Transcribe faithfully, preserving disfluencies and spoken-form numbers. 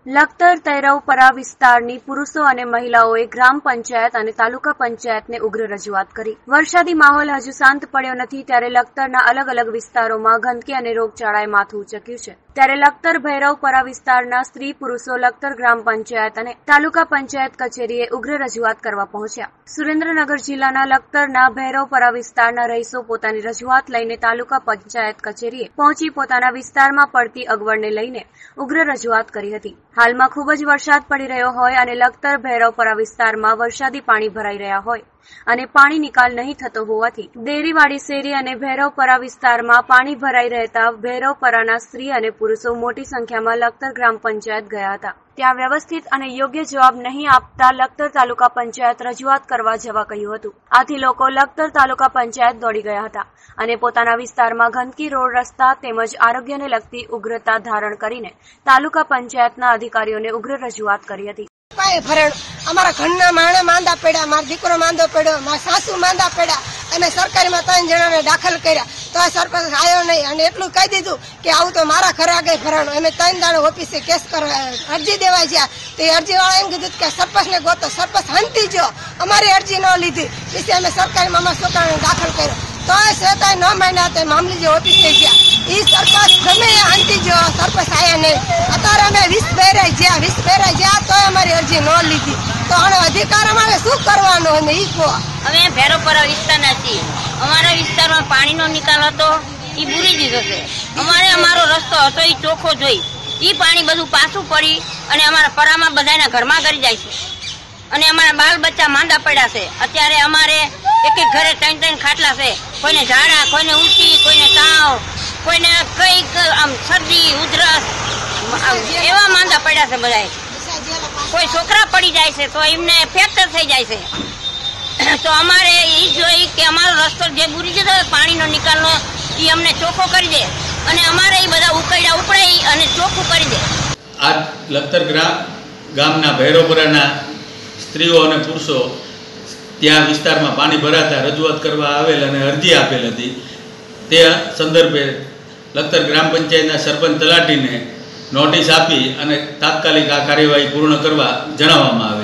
લખતર તૈરવપરા વિસ્તારની પુરુષો અને મહિલાઓએ ગ્રામ પંચાયત અને તાલુકા પંચાયતને ઉગ્ર રજૂઆત કરી। વરસાદી માહોલ હજુ શાંત પડ્યો નથી ત્યારે લખતરના અલગ અલગ વિસ્તારોમાં ગંદકી અને રોગચાળાએ માથું ઉચક્યું છે। ત્યારે લખતર ભૈરવપરા વિસ્તારના સ્ત્રી પુરુષો લખતર ગ્રામ પંચાયત અને તાલુકા પંચાયત કચેરીએ ઉગ્ર રજૂઆત કરવા પહોંચ્યા। સુરેન્દ્રનગર જિલ્લાના લખતરના ભૈરવપરા વિસ્તારના રહીશો પોતાની રજૂઆત લઈને તાલુકા પંચાયત કચેરીએ પહોંચી પોતાના વિસ્તારમાં પડતી અગવડને લઈને ઉગ્ર રજૂઆત કરી હતી। હાલમાં ખૂબ જ વરસાદ પડી રહ્યો હોય અને લખતર ભૈરવપરા વિસ્તારમાં વરસાદી પાણી ભરાઈ રહ્યા હોય અને પાણી નિકાલ નહીં થતો હોવાથી દેરીવાડી શેરી અને ભૈરવપરા વિસ્તારમાં પાણી ભરાઈ રહેતા ભૈરવપરાના સ્ત્રી અને પુરુષો મોટી સંખ્યામાં લખતર ગ્રામ પંચાયત ગયા હતા। ત્યાં વ્યવસ્થિત અને યોગ્ય જવાબ નહીં આપતા લખતર તાલુકા પંચાયત રજૂઆત કરવા જવા કહ્યું હતું। આથી લોકો લખતર તાલુકા પંચાયત દોડી ગયા હતા અને પોતાના વિસ્તારમાં ગંદકી, રોડ રસ્તા તેમજ આરોગ્યને લગતી ઉગ્રતા ધારણ કરીને તાલુકા પંચાયતના અધિકારીઓને ઉગ્ર રજૂઆત કરી હતી। ફરણ અમારા ઘરના માણસ માંદા પડ્યા, મારો દીકરો માંદો પડ્યો, મારા સાસુ માંદા પડ્યા અને સરકારીમાં ત્રણ જણાને દાખલ કર્યા તો આ સરપંચ આવ્યો નહીં અને એટલું કહી દીધું કે આવું તો મારા ઘરે આગળ ભરાણું। અમે ત્રણ દાડો ઓફિસે કેસ કરવા અરજી દેવા ગયા તો અરજી વાળા એમ કીધું કે સરપંચને ગોતો, સરપંચ હંતી જો અમારી અરજી ન લીધી પછી અમે સરકારીમાં અમારા છોકરાને દાખલ કર્યો તો એ છતાંય ન માન્યા તે મામલી જે ઓફિસે ગયા એ સરપંચ ગમે એ હંતી જો સરપંચ આવ્યા નહીં। અત્યારે અમે વીસ બેરાઈ ગયા વીસ બેરાઈ ગયા તો અમારી અરજી ન લીધી તો આનો અધિકાર અમારે શું કરવાનો અમે ઈ કહો। અમે ભૈરવપરા વિસ્તારના છીએ। અમારા વિસ્તારમાં પાણીનો નિકાલ હતો એ પૂરી દીધો છે। અમારે અમારો રસ્તો હતો એ ચોખ્ખો જોઈ એ પાણી બધું પાછું પડી અને અમારા પરામાં બધાના ઘરમાં કરી જાય છે અને અમારા બાલ બચ્ચા માંદા પડ્યા છે। અત્યારે અમારે એક એક ઘરે ત્રણ ત્રણ ખાટલા છે, કોઈને ઝાડા, કોઈને ઉલટી, કોઈને તાવ, કોઈને કઈક આમ શરદી, ઉધરસ એવા માંદા પડ્યા છે બધા। કોઈ છોકરા પડી જાય છે તો એમને ફ્રેક્ચર થઈ જાય છે તો અમારે એ જોઈ કે અમારો રસ્તો જે બુરી જતો પાણીનો નિકાલનો એ અમને ચોખ્ખો કરી દે અને અમારે એ બધા ઉકળ્યા ઉપડાઈ અને ચોખ્ખું કરી દે। આ લખતર ગ્રામ ગામના ભૈરવપરાના સ્ત્રીઓ અને પુરુષો ત્યાં વિસ્તારમાં પાણી ભરાતા રજૂઆત કરવા આવેલ અને અરજી આપેલ હતી। તે સંદર્ભે લખતર ગ્રામ પંચાયતના સરપંચ તલાટીને નોટિસ આપી અને તાત્કાલિક આ કાર્યવાહી પૂર્ણ કરવા જણાવવામાં આવે।